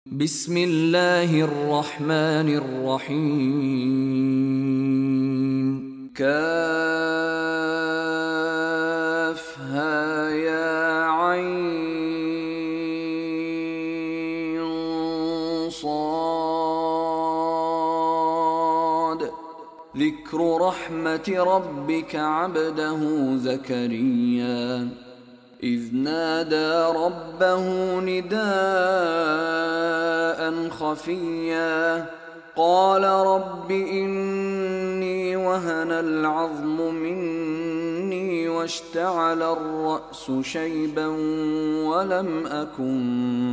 بسم الله الرحمن الرحيم. كافها يا عين صاد. ذكر رحمة ربك عبده زكريا إذ نادى ربه نداء خفيا قال رب إني وهن العظم مني واشتعل الرأس شيبا ولم أكن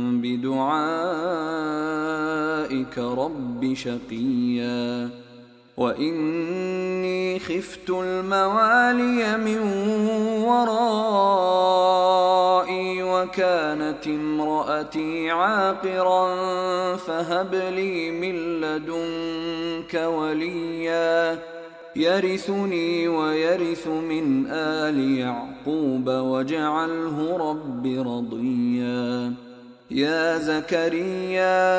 بدعائك رب شقيا وإني خفت الموالي من ورائي وكانت امرأتي عاقرا فهب لي من لدنك وليا يرثني ويرث من آل يعقوب واجعله رب رضيا. يا زكريا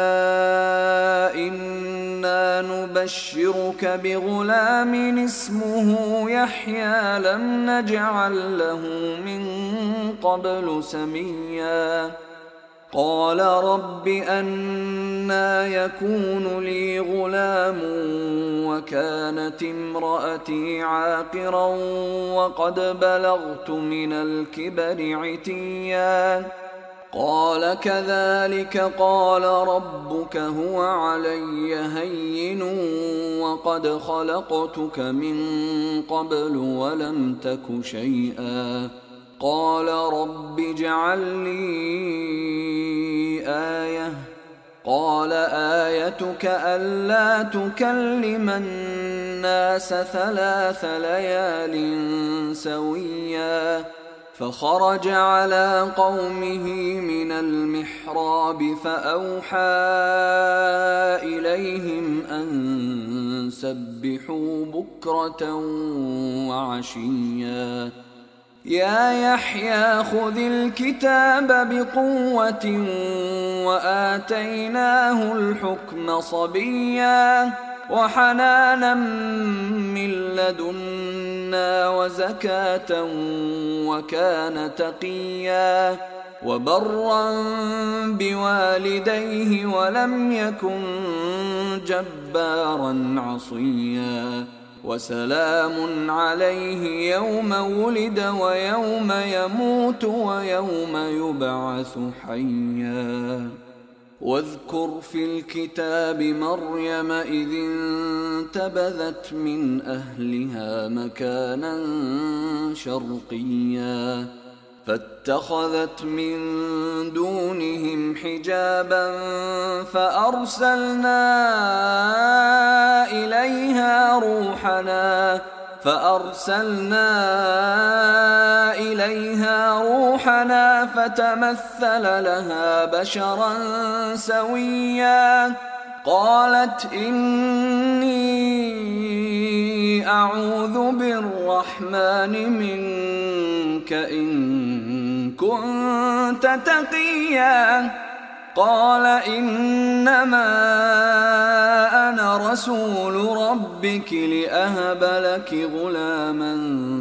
إنا نبشرك بغلام اسمه يحيى لم نجعل له من قبل سميا قال رب أنى يكون لي غلام وكانت امرأتي عاقرا وقد بلغت من الكبر عتيا قال كذلك قال ربك هو علي هين وقد خلقتك من قبل ولم تك شيئا قال رب اجعل لي آية قال آيتك ألا تكلم الناس 3 ليال سويا فخرج على قومه من المحراب فأوحى إليهم أن سبحوا بكرة وعشيا يا يحيى خذ الكتاب بقوة وآتيناه الحكم صبيا وحنانا من لدنا وزكاة وكان تقيا وبرا بوالديه ولم يكن جبارا عصيا وسلام عليه يوم ولد ويوم يموت ويوم يبعث حيا. واذكر في الكتاب مريم إذ انتبذت من أهلها مكانا شرقيا فاتخذت من دونهم حجابا فأرسلنا إليها روحنا فتمثل لها بشرا سويا قالت إني أعوذ بالرحمن منك إن كنت تقيا قال إنما أنا رسول ربك لأهب لك غلاما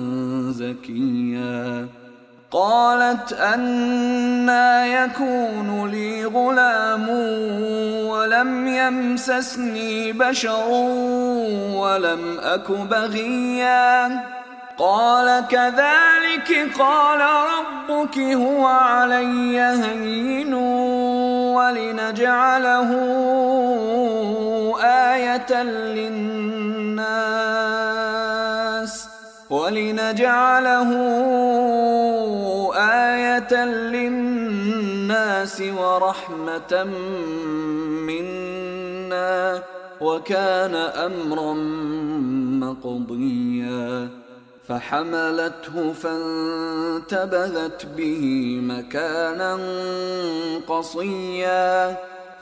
زكيا قالت أنى يكون لي غلام ولم يمسسني بشر ولم أك بغيا قال كذلك قال ربك هو علي هين ولنجعله آية للناس ورحمة منا وكان أمرا مقضيا فحملته فانتبذت به مكانا قصيا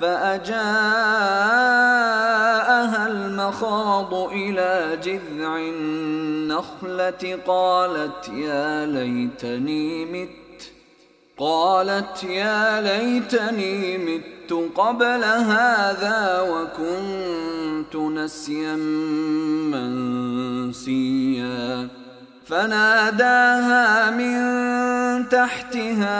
فأجاءها المخاض إلى جذع النخلة قالت يا ليتني مت قالت يا ليتني مت قبل هذا وكنت نسيا منسيا. فناداها من تحتها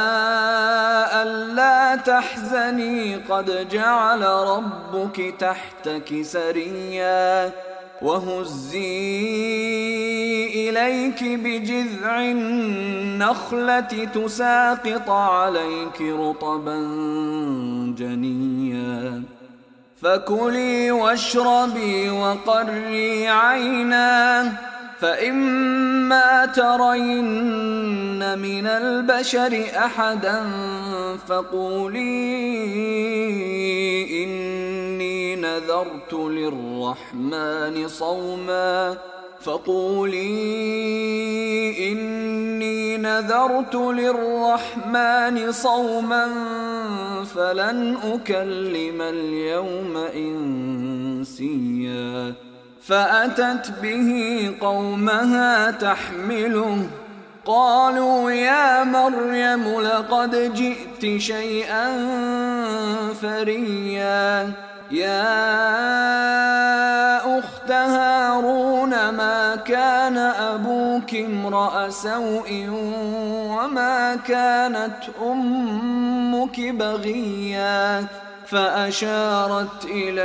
ألا تحزني قد جعل ربك تحتك سريا وهزي إليك بجذع النخلة تساقط عليك رطبا جنيا فكلي واشربي وقري عينا فإما ترين من البشر أحدا فقولي إني نذرت للرحمن صوما فلن أكلم اليوم إنسيا. فأتت به قومها تحمله قالوا يا مريم لقد جئت شيئا فريا. يا أخت هارون ما كان أبوك امرأ سوء وما كانت أمك بغيا. فأشارت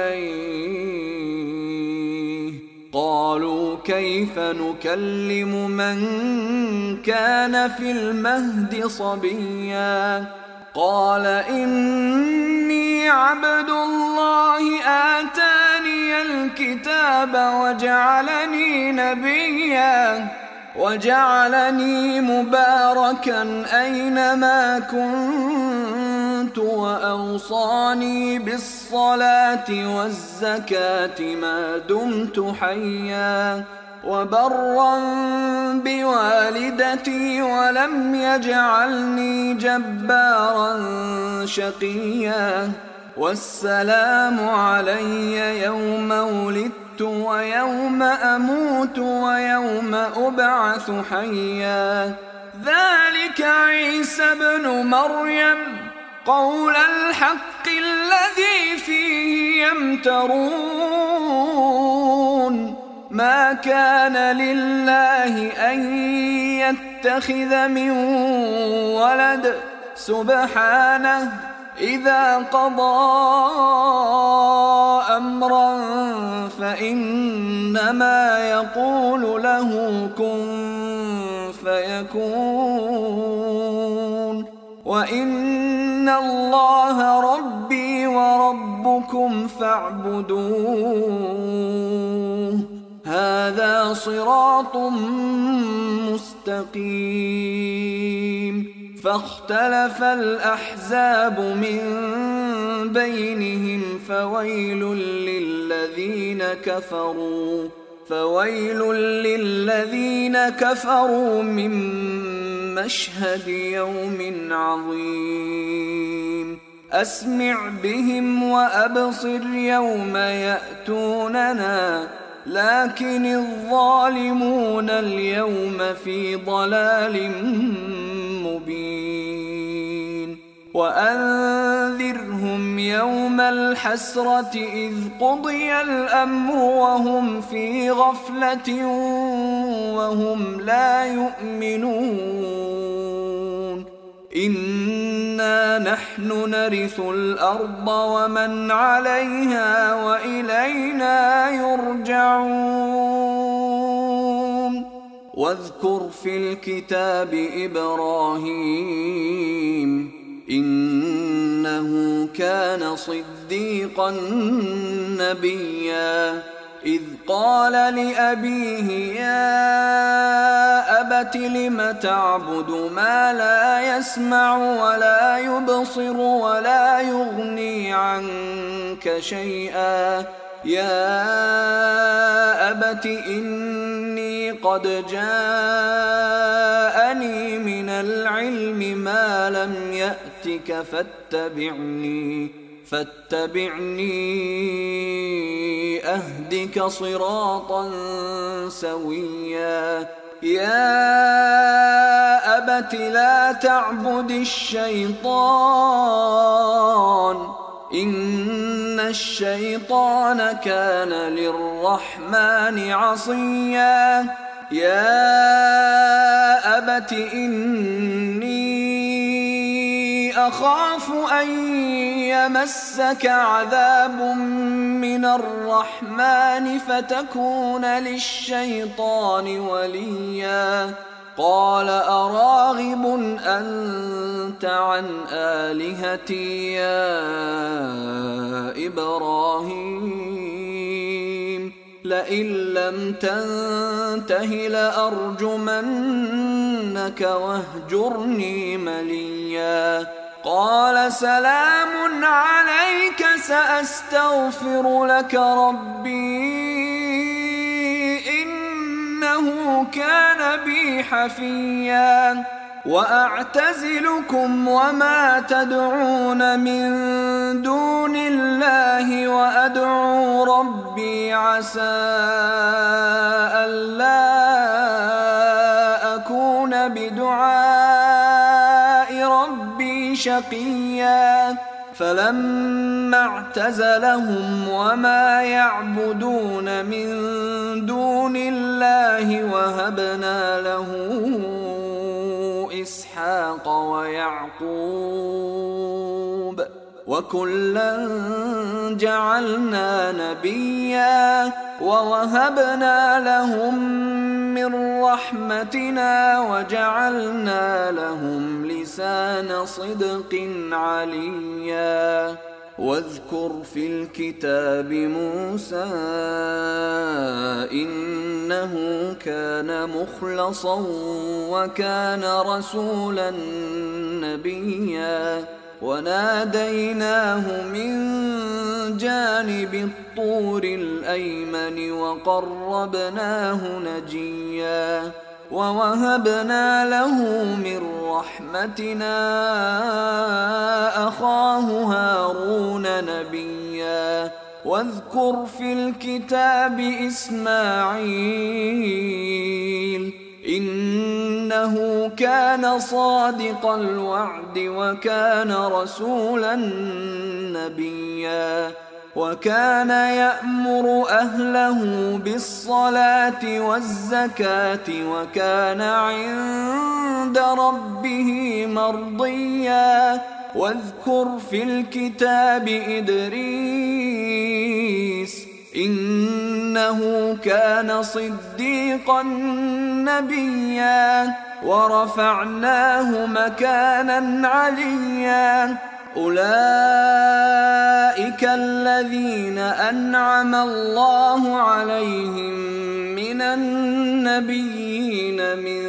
إليه قالوا كيف نكلم من كان في المهد صبيا. قال إني عبد الله آتاني الكتاب وجعلني نبيا وجعلني مباركا أينما كنت وأوصاني بالصلاة والزكاة ما دمت حيا وبرا بوالدتي ولم يجعلني جبارا شقيا. والسلام علي يوم ولدت ويوم أموت ويوم أبعث حيا. ذلك عيسى ابن مريم قول الحق الذي فيه يمترون. ما كان لله أن يتخذ من ولد سبحانه إذا قضى أمرا فإنما يقول له كن فيكون. وإن الله ربي وربكم فاعبدوه هذا صراط مستقيم. فاختلف الأحزاب من بينهم فويل للذين كفروا من مشهد يوم عظيم. أسمع بهم وأبصر يوم يأتوننا لكن الظالمون اليوم في ضلال مبين. وأنذرهم يوم الحسرة إذ قضي الأمر وهم في غفلة وهم لا يؤمنون. إنا نحن نرث الأرض ومن عليها وإلينا يرجعون. واذكر في الكتاب إبراهيم إنه كان صديقا نبيا. إذ قال لأبيه يا أبت لم تعبد ما لا يسمع ولا يبصر ولا يغني عنك شيئا. يا أبت إني قد جاءني من العلم ما لم يأتك فاتبعني أهدك صراطا سويا. يا أبت لا تعبد الشيطان إن الشيطان كان للرحمن عصيا يا أبت إني أخاف أن يمسك عذاب من الرحمن فتكون للشيطان وليا قال أراغب أنت عن آلهتي يا إبراهيم لئن لم تنته لأرجمنك واهجرني مليا قال سلام عليك سأستغفر لك ربي إنه كان بي حفيا وأعتزلكم وما تدعون من دون الله وأدعو ربي عسى ألا أكون بدعاء ربي شقيا فلما اعتزلهم وما يعبدون من دون الله وهبنا له إسحاق ويعقوب وكلا جعلنا نبيا ووهبنا لهم من رحمتنا وجعلنا لهم لسان صدق عليا واذكر في الكتاب موسى إنه كان مخلصا وكان رسولا نبيا وناديناه من جانب الطور الأيمن وقربناه نجيا ووهبنا له من رحمتنا أخاه هارون نبيا واذكر في الكتاب إسماعيل إنه كان صادق الوعد وكان رسولا نبيا وكان يأمر أهله بالصلاة والزكاة وكان عند ربه مرضيا واذكر في الكتاب إدريس إنه كان صديقا نبيا ورفعناه مكانا عليا أولئك الذين أنعم الله عليهم من النبيين من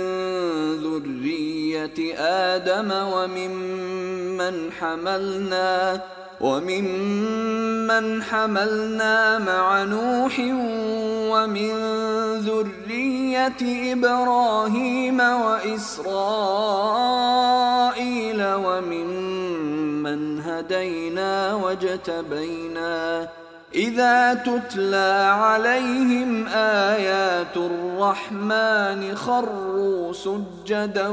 ذرية آدم وممن حملنا مع نوح ومن ذرية إبراهيم وإسرائيل وممن هدينا واجتبينا إذا تتلى عليهم آيات الرحمن خروا سجدا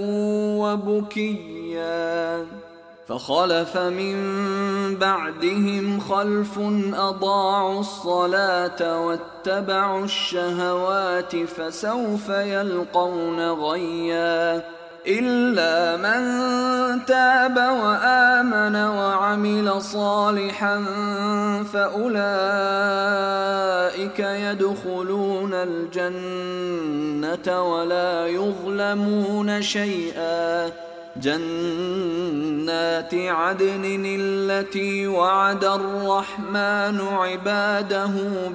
وبكيا فخلف من بعدهم خلف أضاعوا الصلاة واتبعوا الشهوات فسوف يلقون غيا إلا من تاب وآمن وعمل صالحا فأولئك يدخلون الجنة ولا يظلمون شيئا جنات عدن التي وعد الرحمن عباده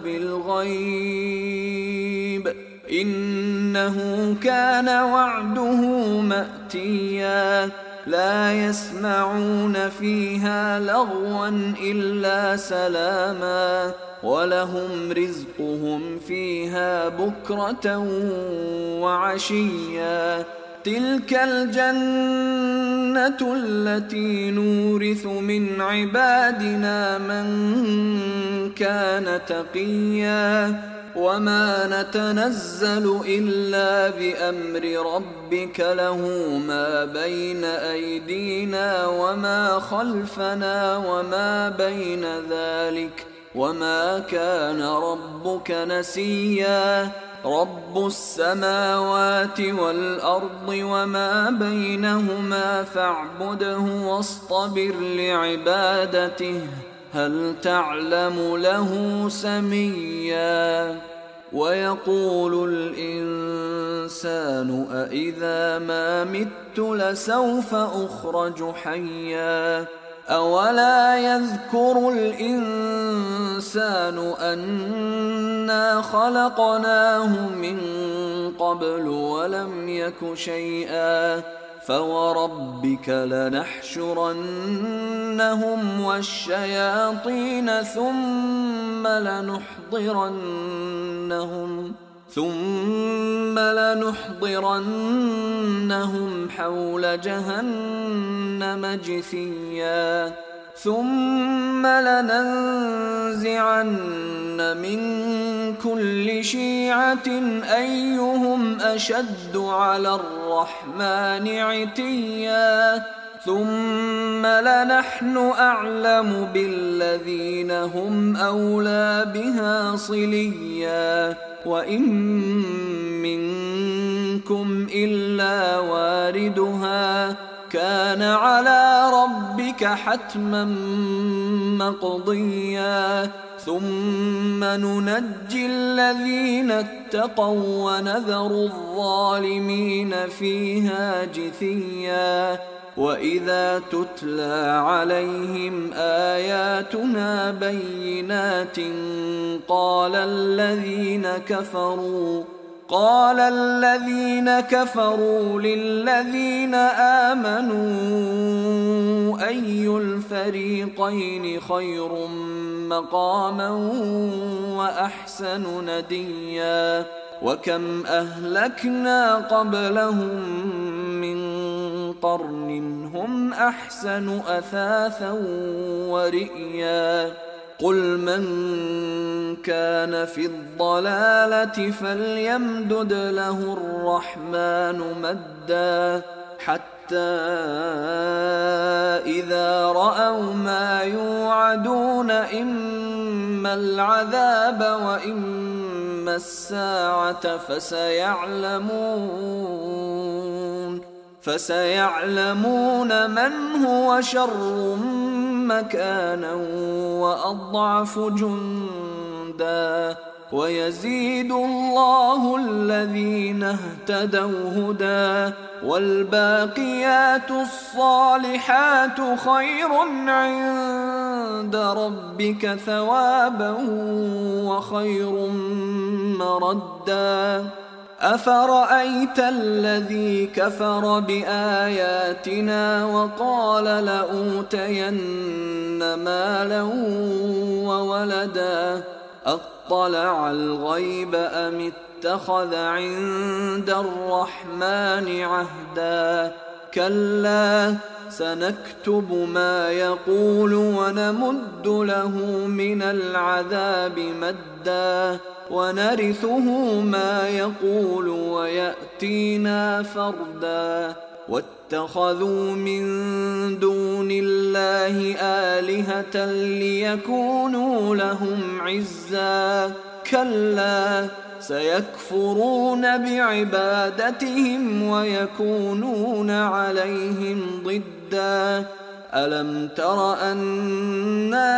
بالغيب إنه كان وعده مأتيا لا يسمعون فيها لغوا إلا سلاما ولهم رزقهم فيها بكرة وعشيا تلك الجنة التي نورث من عبادنا من كان تقيا وما نتنزل إلا بأمر ربك له ما بين أيدينا وما خلفنا وما بين ذلك وما كان ربك نسيا رب السماوات والأرض وما بينهما فاعبده واصطبر لعبادته هل تعلم له سميا ويقول الإنسان أإذا ما مت لسوف أخرج حيا أولا يذكر الإنسان أنا خلقناه من قبل ولم يك شيئا فوربك لنحشرنهم والشياطين ثم لنحضرنهم حول جهنم جثيا ثم لننزعن من كل شيعة أيهم أشد على الرحمن عتيا ثم لنحن أعلم بالذين هم أولى بها صليا وإن منكم إلا واردها كان على ربك حتما مقضيا ثم ننجي الذين اتقوا ونذر الظالمين فيها جثيا وإذا تتلى عليهم آياتنا بينات قال الذين كفروا للذين آمنوا أي الفريقين خير مقاما وأحسن نديا وكم أهلكنا قبلهم من قرن هم أحسن أثاثا ورئيا قل من كان في الضلالة فليمدد له الرحمن مدا حتى إذا رأوا ما يوعدون إما العذاب وإما الساعة فسيعلمون من هو شر مكانا وأضعف جندا ويزيد الله الذين اهتدوا هدى والباقيات الصالحات خير عند ربك ثوابا وخير مردا أفرأيت الذي كفر بآياتنا وقال لأوتين مالا وولدا أطلع الغيب أم اتخذ عند الرحمن عهدا كلا سنكتب ما يقول ونمد له من العذاب مدا ونرثه ما يقول ويأتينا فردا واتخذوا من دون الله آلهة ليكونوا لهم عزا كلا سيكفرون بعبادتهم ويكونون عليهم ضدا ألم تر أنا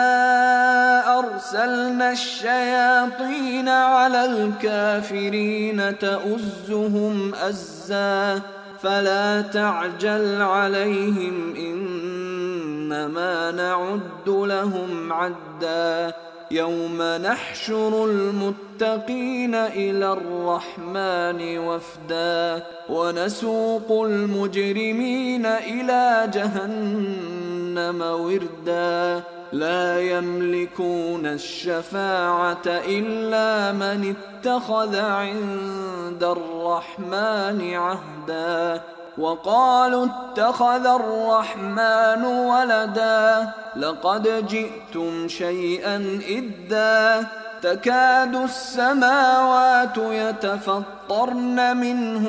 أرسلنا الشياطين على الكافرين تؤزهم أزا فلا تعجل عليهم إنما نعد لهم عدا يوم نحشر المتقين إلى الرحمن وفدا ونسوق المجرمين إلى جهنم وردا لا يملكون الشفاعة إلا من اتخذ عند الرحمن عهدا وقالوا اتخذ الرحمن ولدا لقد جئتم شيئا إدا تكاد السماوات يتفطرن منه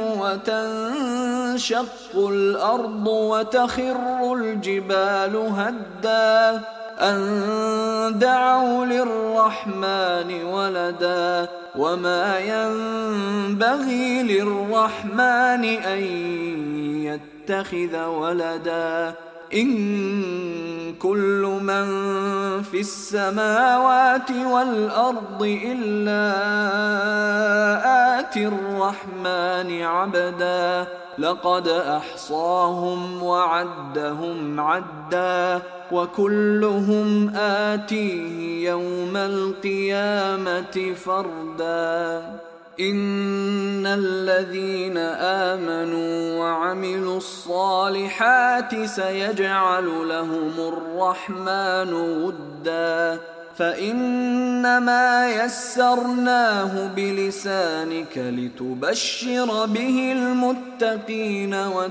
وتنشق الأرض وتخر الجبال هدا أن دعوا للرحمن ولدا وما ينبغي للرحمن أن يتخذ ولدا إن كل من في السماوات والأرض إلا آتي الرحمن عبدا لقد أحصاهم وعدهم عدا وكلهم آتيه يوم القيامة فردا إن الذين آمنوا وعملوا الصالحات سيجعل لهم الرحمن ودا فإنما يسرناه بلسانك لتبشر به المتقين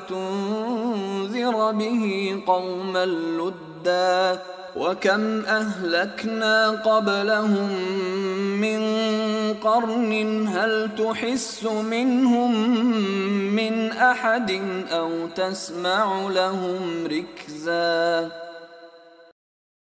وتنذر به قوما لدا وكم أهلكنا قبلهم من قرن هل تحس منهم من أحد أو تسمع لهم ركزا